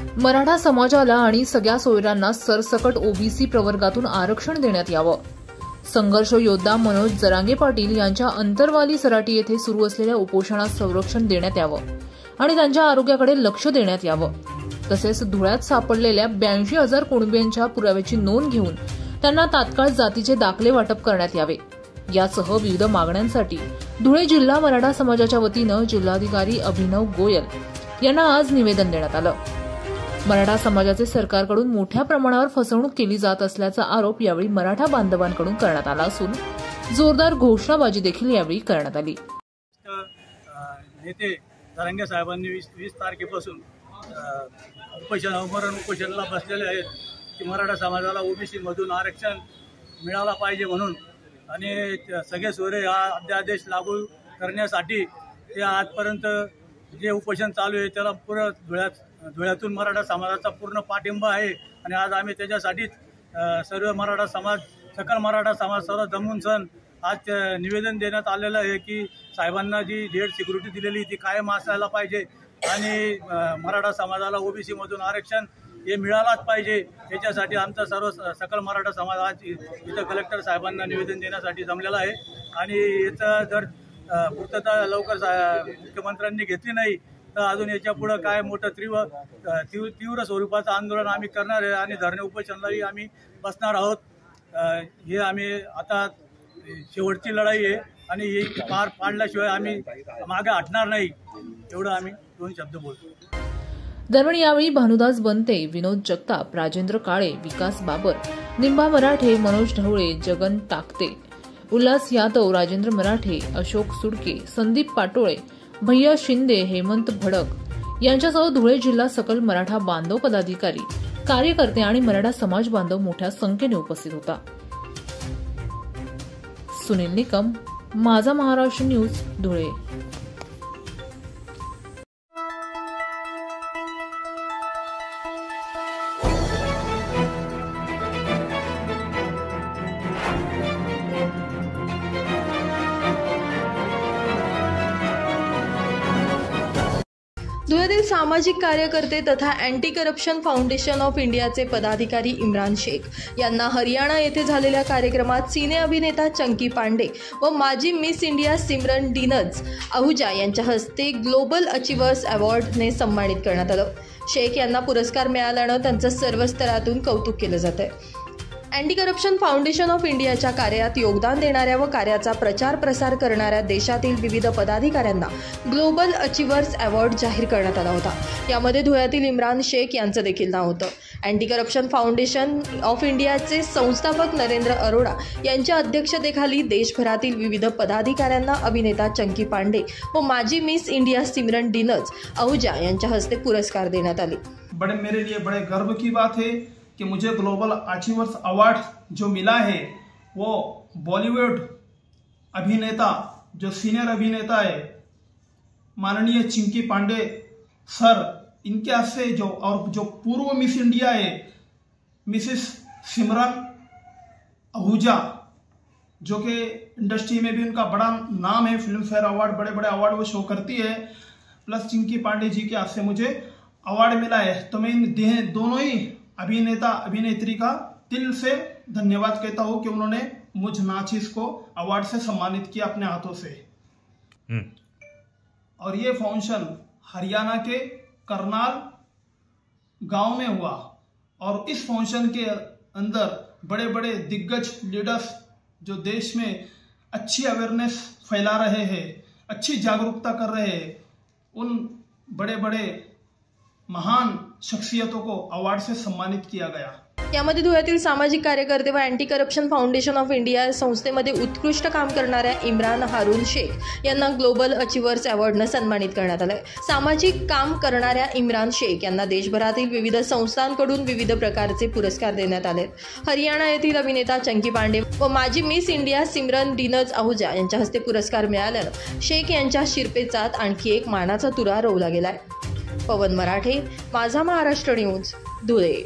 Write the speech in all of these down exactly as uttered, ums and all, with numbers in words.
मराठा समाजाला आणि सगळ्या सोयऱ्यांना सरसकट ओबीसी प्रवर्गातून आरक्षण देण्यात यावं. संघर्ष योद्धा मनोज जरांगे पाटील यांच्या अंतरवाली सराटी येथे सुरू असलेल्या उपोषणास संरक्षण देण्यात यावं आणि त्यांच्या आरोग्याकडे लक्ष देण्यात यावं. तसेच धुळ्यात सापडलेल्या ब्याऐंशी हजार कुणब्यांच्या पुराव्याची नोंद घेऊन त्यांना तात्काळ जातीचे दाखले वाटप करण्यात यावे. यासह विविध मागण्यांसाठी धुळे जिल्हा मराठा समाजाच्या वतीनं जिल्हाधिकारी अभिनव गोयल यांना आज निवेदन देण्यात आलं. मराठा समाजाचे सरकारकडून मोठ्या प्रमाणावर फसवणूक केली जात असल्याचा आरोप यावेळी मराठा बांधवांकडून करण्यात आला असून जोरदार घोषणाबाजी देखील यावेळी करण्यात आली. नेते जरांगे साहेबांनी वीस तारखेपासून उपोषण अमरण उपोषणाला बसलेले आहेत की मराठा समाजाला ओबीसी मधून आरक्षण मिळाला पाहिजे म्हणून आणि सगळे सोयरे हा अध्यादेश लागू करण्यासाठी ते आजपर्यंत जे उपोषण चालू आहे त्याला पूर्ण धुळ्यात धुळ्यातून मराठा समाजाचा पूर्ण पाठिंबा आहे आणि आज आम्ही त्याच्यासाठीच सर्व मराठा समाज सकल मराठा समाज सर्व जमून सण आज निवेदन देण्यात आलेलं आहे की साहेबांना जी जेड सिक्युरिटी दिलेली ती कायम असायला पाहिजे आणि मराठा समाजाला ओबीसी मधून आरक्षण हे मिळालाच पाहिजे. याच्यासाठी आमचा सर्व सकल मराठा समाज आज इथं कलेक्टर साहेबांना निवेदन देण्यासाठी जमलेला आहे आणि याचं जर पूर्तता लवकर मुख्यमंत्र्यांनी घेतली नाही तर अजून याच्या पुढे काय मोठं तीव्र तीव्र स्वरूपाचं आंदोलन आम्ही करणार आहे आणि धरणे उपोषणालाही आम्ही बसणार आहोत. हे आम्ही आता शेवटची लढाई आहे आणि ही पार पाडल्याशिवाय आम्ही मागे हटणार नाही एवढं आम्ही दोन शब्द बोलतो. दरम्यान यावेळी भानुदास बनते, विनोद जगताप, राजेंद्र काळे, विकास बाबर, निंबा मराठे, मनोज ढवळे, जगन टाकते, उल्हास यादव, राजेंद्र मराठे, अशोक सुडके, संदीप पाटोळे, भैया शिंदे, हेमंत भडक यांच्यासह धुळे जिल्हा सकल मराठा बांधव पदाधिकारी, कार्यकर्ते आणि मराठा समाज बांधव मोठ्या संख्येने उपस्थित होता. सुनील निकम, माझा महाराष्ट्र न्यूज, धुळे. धुळ्यातील सामाजिक कार्यकर्ते तथा अँटी करप्शन फाउंडेशन ऑफ इंडियाचे पदाधिकारी इम्रान शेख यांना हरियाणा येथे झालेल्या कार्यक्रमात सिने अभिनेता चंकी पांडे व माजी मिस इंडिया सिमरन डिनज आहुजा यांच्या हस्ते ग्लोबल अचिव्हर्स अवॉर्डने सन्मानित करण्यात आलं. शेख यांना पुरस्कार मिळाल्यानं त्यांचं सर्व स्तरातून कौतुक केलं जात आहे. अँटी करप्शन फाउंडेशन ऑफ इंडियाच्या कार्यात योगदान देणाऱ्या व कार्याचा प्रचार प्रसार करणाऱ्या देशातील विविध पदाधिकाऱ्यांना ग्लोबल अचिव्हर्स अवॉर्ड जाहीर करण्यात आला होता. यामध्ये धुळ्यातील इम्रान शेख यांचं देखील नाव होतं. अँटी करप्शन फाउंडेशन ऑफ इंडियाचे संस्थापक नरेंद्र अरोडा यांच्या अध्यक्षतेखाली देशभरातील विविध पदाधिकाऱ्यांना अभिनेता चंकी पांडे व माजी मिस इंडिया सिमरन डिनज आहुजा यांच्या हस्ते पुरस्कार देण्यात आले. बड़े मेरे लिए बड़े गर्व की बात है कि मुझे ग्लोबल अचीवर्स अवार्ड जो मिला है वो बॉलीवुड अभिनेता जो सीनियर अभिनेता है माननीय चिंकी पांडे सर इनके हाथ से जो और जो पूर्व मिस इंडिया है मिसेस सिमरन आहूजा जो कि इंडस्ट्री में भी उनका बड़ा नाम है, फिल्म फेयर अवार्ड बड़े बड़े अवार्ड वो शो करती है, प्लस चिंकी पांडे जी के हाथ से मुझे अवार्ड मिला है. तो मैं इन दोनों ही अभिनेता अभिनेत्री का दिल से धन्यवाद कहता हूं कि उन्होंने मुझ नाचिस को अवार्ड से सम्मानित किया अपने हाथों से. और ये फाउंडेशन हरियाणा के करनाल गांव में हुआ और इस फाउंडेशन के अंदर बड़े बड़े दिग्गज लीडर्स जो देश में अच्छी अवेयरनेस फैला रहे हैं, अच्छी जागरूकता कर रहे हैं, उन बड़े बड़े महान शख्सियतों को अवार्ड से सम्मानित किया गया. यामध्ये धुळ्यातील सामाजिक कार्यकर्ते व anti corruption foundation of India संस्थेमध्ये उत्कृष्ट काम करणाऱ्या इम्रान हारून शेख यांना ग्लोबल अचिव्हर्स अवॉर्डनं सन्मानित करण्यात आलंय. सामाजिक काम करणाऱ्या इम्रान शेख यांना देशभरातील विविध संस्थांकडून विविध प्रकारचे पुरस्कार देण्यात आले. हरियाणा येथील अभिनेता चंकी पांडे व माजी मिस इंडिया सिमरन डिनज आहुजा यांच्या हस्ते पुरस्कार मिळाल्यानं शेख यांच्या शिरपेचात आणखी एक मानाचा तुरा रोवला गेलाय. पवन मराठे, माझा महाराष्ट्र न्यूज, धुळे.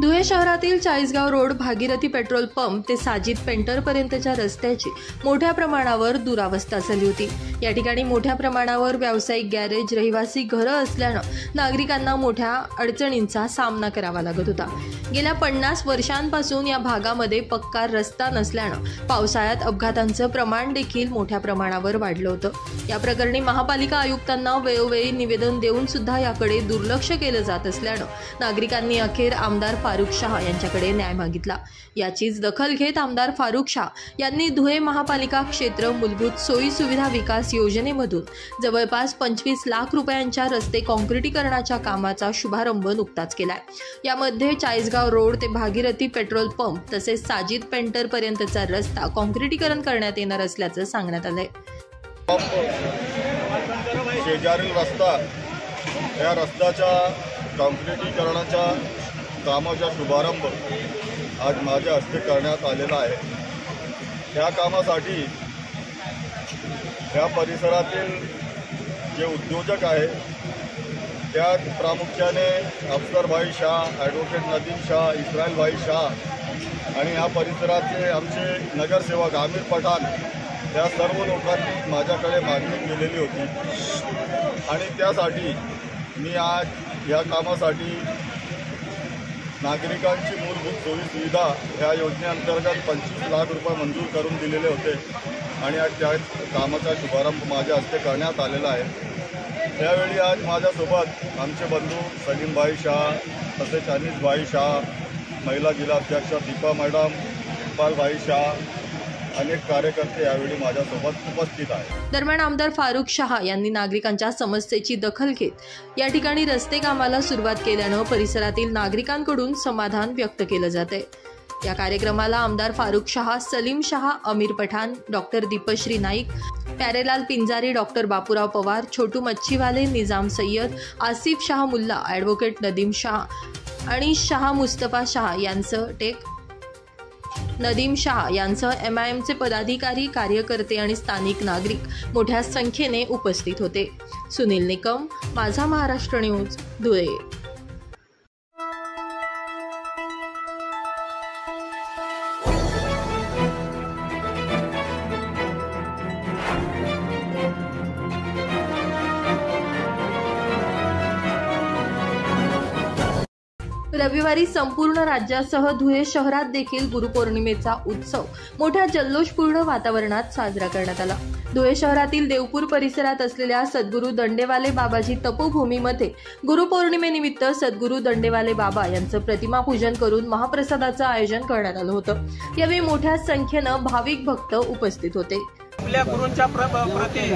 धुळे शहरातील Chalisgaon road Bhagirathi petrol pump ते साजिद पेंटर पर्यंतच्या रस्त्याची मोठ्या प्रमाणावर दुरावस्था झाली होती। या ठिकाणी मोठ्या प्रमाणावर व्यावसायिक गॅरेज, रहिवासी घरं असल्यानं नागरिकांना मोठ्या अडचणींचा सामना करावा लागत होता। गेल्या पन्नास वर्षांपासून या भागामध्ये पक्का रस्ता नसल्यानं पावसाळ्यात अपघातांचं प्रमाण देखील मोठ्या प्रमाणावर वाढलं होतं। या प्रकरणी महापालिका आयुक्तांना वेळोवेळी निवेदन देऊन सुद्धा याकडे दुर्लक्ष केलं जात असल्यानं नागरिकांनी अखेर आमदार फारुख शाह यांच्याकडे न्याय मागितला। याचीच दखल घेत आमदार फारुख शाह यांनी धुळे महापालिका क्षेत्र मूलभूत सोयी सुविधा विकास योजनेमधून जवळपास पंचवीस लाख रुपयांच्या रस्ते काँक्रिटीकरणाच्या कामाचा शुभारंभ नुकताच केलाय। यामध्ये चाळीसगाव रोड ते भागीरथी पेट्रोल पंप तसेच साजिद पेंटर पर्यंतचा रस्ता काँक्रिटीकरण करण्यात येणार असल्याचं सांगण्यात आलंय। शेजारील रस्ता या रस्त्याच्या काँक्रिटीकरणाच्या कामाचा शुभारंभ आज माझ्या हस्ते करण्यात आलेला आहे। या कामासाठी या परिसरातील जे उद्योजक आहेत त्यात प्रामुख्याने अफसरभाई शाह, ॲडव्होकेट नदीम शाह, इस्राईलभाई शाह आणि या परिसराचे आमचे नगरसेवक आमिर पठाण या सर्व लोकांनी माझ्याकडे मागणी केलेली होती आणि त्यासाठी मी आज या कामासाठी नागरिकांची मूलभूत सोयी सुविधा या योजनेअंतर्गत पंचवीस लाख रुपये मंजूर करून दिलेले होते आणि आज त्या कामाचा शुभारंभ माझ्या हस्ते करण्यात आलेला आहे। त्यावेळी आज माझ्यासोबत आमचे बंधू सलीमभाई शाह तसेच अनिसभाई शाह, महिला जिल्हाध्यक्ष दीपा मॅडम, इक्बालभाई शाह अनेक कार्यकर्ते यावेळी माझ्यासोबत उपस्थित आहेत। दरम्यान आमदार फारुख शाह यांनी नागरिकांच्या समस्येची दखल घेत या ठिकाणी रस्ते कामाला सुरुवात केल्यानं परिसरातील नागरिकांकडून समाधान व्यक्त केलं जाते। या कार्यक्रमाला आमदार Farukh Shah, Salim Shah, Aamir Pathan, doctor Deepshree Naik, Pyarelal Pinjari, doctor Bapurao Pawar, Chhotu Machhiwale, Nizam Sayyad, Asif Shah Mulla, advocate Nadeem Shah आणि शाह मुस्तफा शाह यांचं टेक नदीम शाह यांसह एम आय एमचे पदाधिकारी, कार्यकर्ते आणि स्थानिक नागरिक मोठ्या संख्येने उपस्थित होते। सुनील निकम, माझा महाराष्ट्र न्यूज, धुळे। रविवारी संपूर्ण राज्यासह धुळे शहरात देखील गुरुपौर्णिमेचा उत्सव मोठ्या जल्लोषपूर्ण वातावरणात साजरा करण्यात आला। धुळे शहरातील देवपूर परिसरात असलेल्या सद्गुरू दंडेवाले बाबाजी तपोभूमीमध्ये गुरुपौर्णिमेनिमित्त सद्गुरू दंडेवाले बाबा यांचं प्रतिमा पूजन करून महाप्रसादाचं आयोजन करण्यात आलं होतं। यावेळी मोठ्या संख्येनं भाविक भक्त उपस्थित होते। आपल्या गुरूंच्या प्रती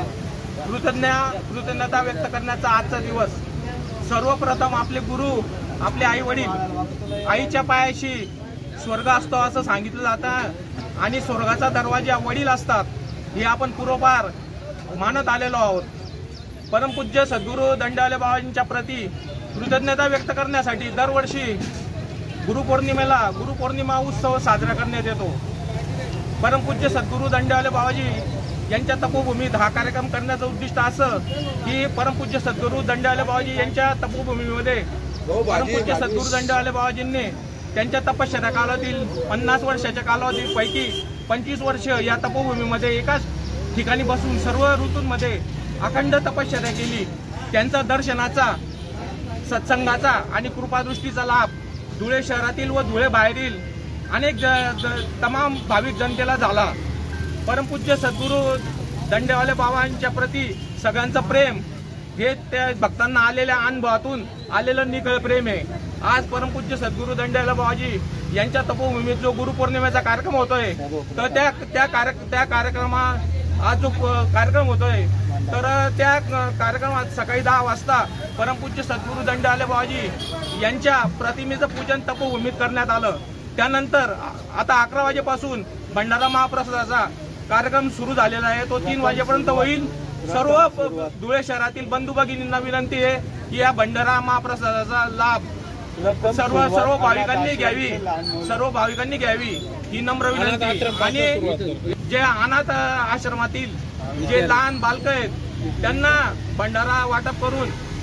कृतज्ञता व्यक्त करण्याचा आजचा दिवस। सर्वप्रथम आपले गुरु, आपले आई वडील, आईच्या पायाशी स्वर्ग असतो असं सांगितलं जातं आणि स्वर्गाचा दरवाजा वडील असतात हे आपण पूर्वपार मानत आलेलो आहोत। परमपूज्य सद्गुरू दंडेवाले बाबाजींच्या प्रती कृतज्ञता व्यक्त करण्यासाठी दरवर्षी गुरुपौर्णिमेला गुरुपौर्णिमा उत्सव साजरा करण्यात येतो। परमपूज्य सद्गुरू दंडेवाले बाबाजी यांच्या तपोभूमीत हा कार्यक्रम करण्याचं उद्दिष्ट असं की परमपूज्य सद्गुरू दंडेवाले बाबाजी यांच्या तपोभूमीमध्ये परमपूज्य सद्गुरू दंडेवाले बाबाजींनी त्यांच्या तपश्चर्या कालावधीतील पन्नास वर्षाच्या कालावधीपैकी पंचवीस वर्ष या तपोभूमीमध्ये एकाच ठिकाणी बसून सर्व ऋतूंमध्ये अखंड तपश्चर्या केली। त्यांचा दर्शनाचा, सत्संगाचा आणि कृपादृष्टीचा लाभ धुळे शहरातील व धुळे बाहेरील अनेक तमाम भाविक जनतेला झाला। परमपूज्य सद्गुरू दंडेवाले बाबांच्या प्रती सगळ्यांचं प्रेम हे त्या भक्तांना आलेल्या अनुभवातून आलेलं निखळ प्रेम आहे। आज परमपूज्य सद्गुरू दंडेवाले बाबाजी यांच्या तपोभूमीत जो गुरुपौर्णिमेचा कार्यक्रम होतोय तर त्या त्या त्या कार्यक्रमात आज जो कार्यक्रम होतोय तर त्या कार्यक्रमात सकाळी दहा वाजता परमपूज्य सद्गुरू दंडेवाले बाबाजी यांच्या प्रतिमेचं पूजन तपोभूमीत करण्यात आलं। त्यानंतर आता अकरा वाजेपासून भंडारा महाप्रसादाचा कार्यक्रम सुरू झालेला आहे, तो तीन वाजेपर्यंत होईल। सर्व धुळे शहरातील बंधू भगिनींना विनंती आहे की या भंडारा महाप्रसादाचा लाभ सर्व सर्व भाविकांनी घ्यावी सर्व भाविकांनी घ्यावी ही नम्र विनंती। आणि जे अनाथ आश्रमातील जे लहान बालक आहेत त्यांना भंडारा वाटप करून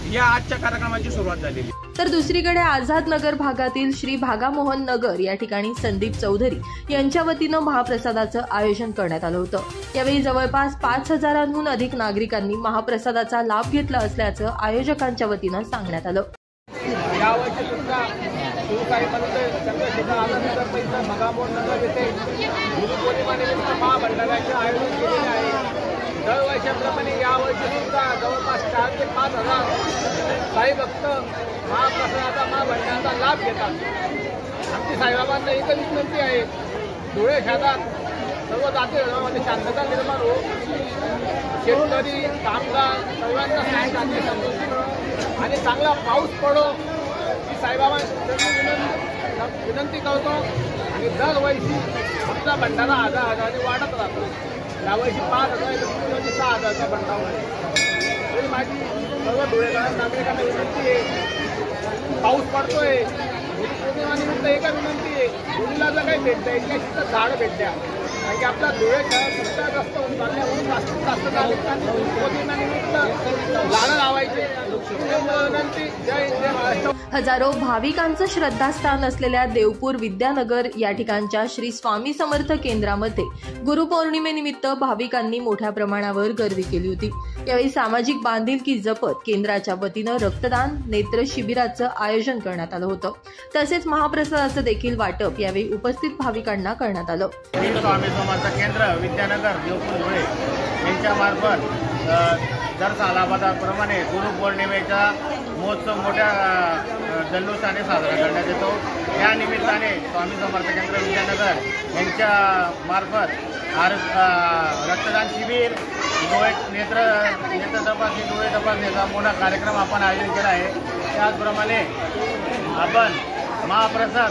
या आजच्या कार्यक्रमाची सुरुवात झालेली. तर दुसरीकडे आझाद नगर भागातील श्री भागामोहन नगर या ठिकाणी संदीप चौधरी यांच्या वतीनं महाप्रसादाचं आयोजन करण्यात आलं होतं. यावेळी जवळपास पाच हजारांहून अधिक नागरिकांनी महाप्रसादाचा लाभ घेतला असल्याचं आयोजकांच्या वतीनं सांगण्यात आलं. यावर्षी सुद्धा शिवसाईमध्ये चंद्रशेखर आझाद परिसर भागामोहन नगर येथे गुरुपौर्णिमेनिमित्त महाभंडाऱ्याचे आयोजन केलेले आहे. दरवर्षाप्रमाणे यावर्षी सुद्धा जवळपास चार ते पाच हजार साई भक्त महाप्रसादाचा महाभंडाराचा लाभ घेतात. आमची साईबाबांना एकच विनंती आहे, धुळे शहरात सर्व जाती धर्मामध्ये शांतता निर्माण हो, शेतकरी कामगार सर्वांना शांती समृद्धी मिळो आणि चांगला पाऊस पडो ही साईबाबांची विनंती विनंती करतो. आणि दरवर्षी आमचा भंडारा हजार हजाराने वाढत राहतो. यावर्षी पाच हजार सहा हजारचा भंडारा आहे. तरी माझी सर्व धुळेकर नागरिकांना विनंती आहे, पाऊस पडतोय, पौर्णिमानिमित्त एका विनंती आहे, धुळीला जर काही भेट द्या इतक्या तिथं झाड भेट द्या. कारण की आपला धुळे शहर सगळ्यात जास्त होऊन चालल्यावरून जास्तीत जास्त नागरिकांनी पौर्णिमेनिमित्त झाडं लावायचे विनंती. जय जय महाराष्ट्र. हजारो भाविकांचं श्रद्धास्थान असलेल्या देवपूर विद्यानगर या ठिकाणच्या श्री स्वामी समर्थ केंद्रामध्ये गुरुपौर्णिमेनिमित्त भाविकांनी मोठ्या प्रमाणावर गर्दी केली होती. यावेळी सामाजिक बांधिलकी जपत केंद्राच्या वतीनं रक्तदान नेत्र शिबिराचं आयोजन करण्यात आलं होतं. तसेच महाप्रसादाचं देखील वाटप यावेळी उपस्थित भाविकांना करण्यात आलं. स्वामी समर्थ केंद्र विद्यानगर देवपूर धुळे यांच्यामार्फत दर सालाबादाप्रमाणे गुरुपौर्णिमेचा महोत्सव मोठ्या जल्लोषाने साजरा करण्यात येतो. या निमित्ताने स्वामी समर्थ केंद्र विद्यानगर यांच्या मार्फत आर रक्तदान शिबिर, डोळे नेत्र नेत्र तपासणी डोळे तपासणीचा मोठा कार्यक्रम आपण आयोजन केला आहे. त्याचप्रमाणे आपण महाप्रसाद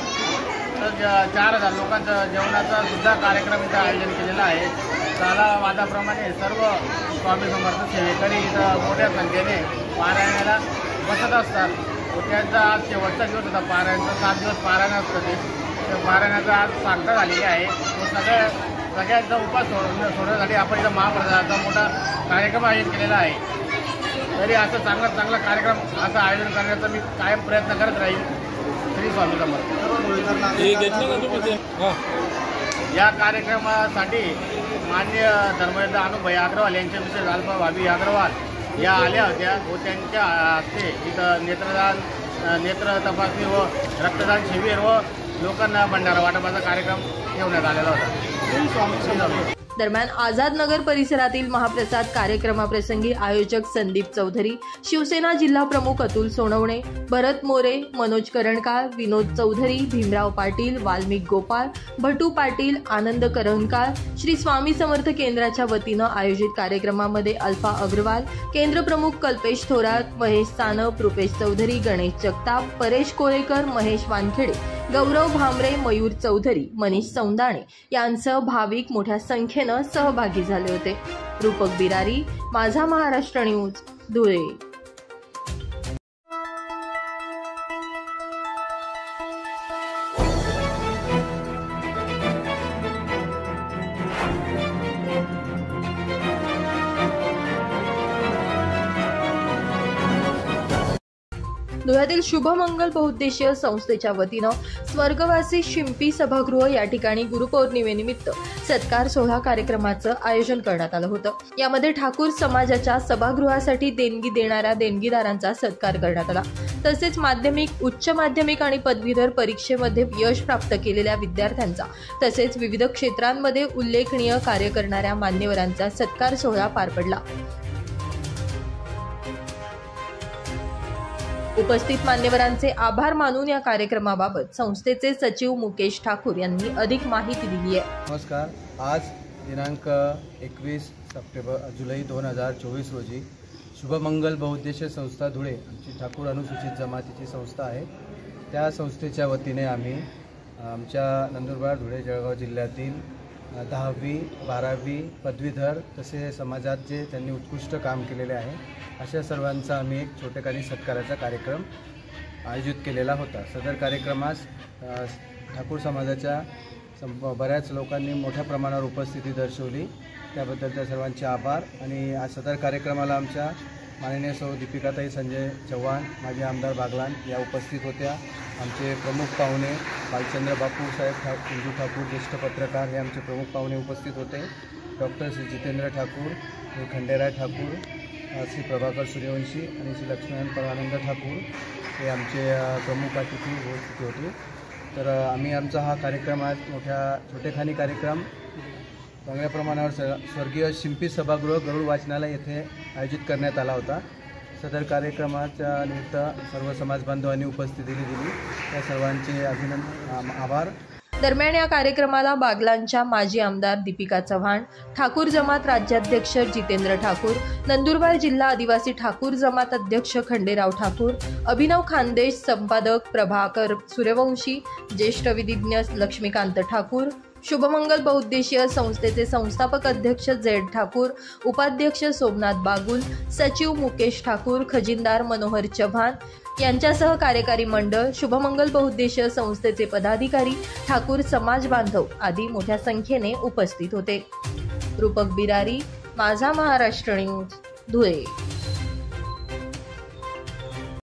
चार हजार लोकांचा जेवणाचा सुद्धा कार्यक्रम इथं आयोजन केलेला आहे. सालावादाप्रमाणे सर्व स्वामी समर्थ सेवेकरी इथं मोठ्या संख्येने पारायणाला बसत असतात. त्यांचा आज शेवटचा दिवस होता पारायणाचा. सात दिवस पारायण असतं ते त्या पारायणाचा आज सांगता झालेली आहे. तो सगळ्या सगळ्यांचा उपास सोड सोडण्यासाठी आपण इथं महाप्रसादाचा मोठा कार्यक्रम आयोजित केलेला आहे. तरी असं चांगला चांगला कार्यक्रम असं आयोजन करण्याचा मी कायम प्रयत्न करत राहील. श्री स्वामी समर्थ. या कार्यक्रमासाठी मान्य धर्मवेत्ता अनुभय अग्रवाल यांच्या मिसेस अल्फा भाभी अग्रवाल या आल्या होत्या व त्यांच्या हस्ते इथं नेत्रदान नेत्र तपासणी व रक्तदान शिबिर व लोकांना भंडारा वाटपाचा कार्यक्रम ठेवण्यात आलेला होता. दरम्यान आझाद नगर परिसरातील महाप्रसाद कार्यक्रमाप्रसंगी आयोजक संदीप चौधरी, शिवसेना जिल्हा प्रमुख अतुल सोनवणे, भरत मोरे, मनोज करणकार, विनोद चौधरी, भीमराव पाटील, वाल्मिक गोपाळ, भटू पाटील, आनंद करणकार, श्री स्वामी समर्थ केंद्राच्या वतीनं आयोजित कार्यक्रमामध्ये अल्फा अग्रवाल, केंद्र प्रमुख कल्पेश थोरात, महेश सानप, रुपेश चौधरी, गणेश जगताप, परेश कोळेकर, महेश वानखेडे, गौरव भामरे, मयूर चौधरी, मनीष सौंदाणे यांसह भाविक मोठ्या संख्येनं सहभागी झाले होते. रूपक बिरारी, माझा महाराष्ट्र न्यूज, धुळे. धुळ्यातील शुभमंगल बहुउद्देशीय संस्थेच्या वतीनं स्वर्गवासी शिंपी सभागृह या ठिकाणी गुरुपौर्णिमेनिमित्त सत्कार सोहळा कार्यक्रमाचं आयोजन करण्यात आलं होतं. यामध्ये ठाकूर समाजाच्या सभागृहासाठी देणगी देणाऱ्या देणगीदारांचा सत्कार करण्यात आला. तसेच माध्यमिक, उच्च माध्यमिक आणि पदवीधर परीक्षेमध्ये यश प्राप्त केलेल्या विद्यार्थ्यांचा तसेच विविध क्षेत्रांमध्ये उल्लेखनीय कार्य करणाऱ्या मान्यवरांचा सत्कार सोहळा पार पडला. उपस्थित मान्यवरांचे आभार मानून या कार्यक्रमाबाबत संस्थेचे सचिव मुकेश ठाकूर यांनी अधिक माहिती दिली आहे. नमस्कार. आज दिनांक एकवीस सप्टेंबर जुलै दोन हजार चोवीस रोजी शुभमंगल बहुउद्देशीय संस्था धुळे आमची ठाकूर अनुसूचित जमातीची संस्था आहे. त्या संस्थेच्या वतीने आम्ही आमच्या नंदुरबार, धुळे, जळगाव जिल्ह्यातील दहावी, बारावी, पदवीधर तसे समाजात जे त्यांनी उत्कृष्ट काम केलेले आहे अशा सर्वांचा आम्ही एक छोटेखानी सत्काराचा कार्यक्रम आयोजित केलेला होता. सदर कार्यक्रमास ठाकूर समाजाच्या बऱ्याच लोकांनी मोठ्या प्रमाणावर उपस्थिती दर्शवली. त्याबद्दल त्या सर्वांचे आभार. आणि आज सदर कार्यक्रमाला आमच्या माननीय सौ दीपिकाताई संजय चव्हाण, माजी आमदार बागलाण या उपस्थित होत्या. आमचे प्रमुख पाहुणे भालचंद्र बापू साहेब ठा कुंजू ठाकूर, ज्येष्ठ पत्रकार, हे आमचे प्रमुख पाहुणे उपस्थित होते. डॉक्टर श्री जितेंद्र ठाकूर, श्री खंडेराय ठाकूर, श्री प्रभाकर सूर्यवंशी आणि श्री लक्ष्मीनारायण परमानंद ठाकूर हे आमचे प्रमुख अतिथी उपस्थित होते. तर आम्ही आमचा हा कार्यक्रम आज मोठ्या छोटेखानी कार्यक्रम चांगल्या प्रमाणावर स स्वर्गीय शिंपी सभागृह गरुड वाचनालय येथे आयोजित करण्यात आला होता. सदर कार्यक्रमाच्या निमित्त सर्व समाज बांधवांनी उपस्थिती दिली. त्या सर्वांचे अभिनंदन, आभार. दरम्यान या कार्यक्रमाला बागलाणच्या माजी आमदार दीपिका चव्हाण, ठाकूर जमात राज्याध्यक्ष जितेंद्र ठाकूर, नंदुरबार जिल्हा आदिवासी ठाकूर जमात अध्यक्ष खंडेराव ठाकूर, अभिनव खानदेश संपादक प्रभाकर सूर्यवंशी, ज्येष्ठ विधिज्ञ लक्ष्मीकांत ठाकूर, शुभमंगल बहुउद्देशीय संस्थेचे संस्थापक अध्यक्ष झेड ठाकूर, उपाध्यक्ष सोमनाथ बागुल, सचिव मुकेश ठाकूर, खजिनदार मनोहर चव्हाण यांच्यासह कार्यकारी मंडळ, शुभमंगल बहुउद्देशीय संस्थेचे पदाधिकारी, ठाकूर समाज बांधव आदी मोठ्या संख्येने उपस्थित होते. रूपक बिरारी, माझा महाराष्ट्र न्यूज, धुळे.